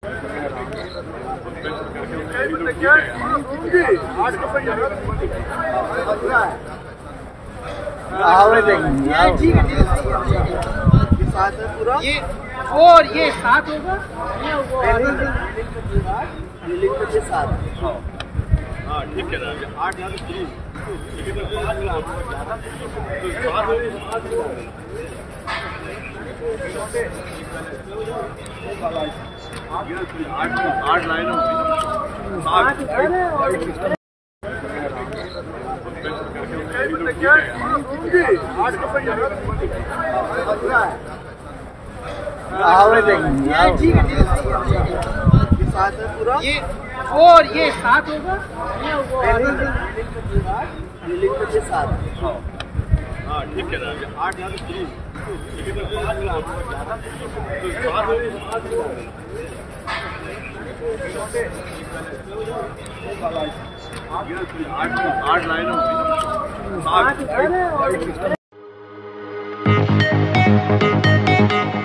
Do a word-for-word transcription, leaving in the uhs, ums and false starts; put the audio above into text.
ये और ये सात होगा हाँ ठीक है ना आठ यहाँ आठ लाइन ये और ये सात होगा हाँ ठीक है ना आठ यहाँ आठ लाइन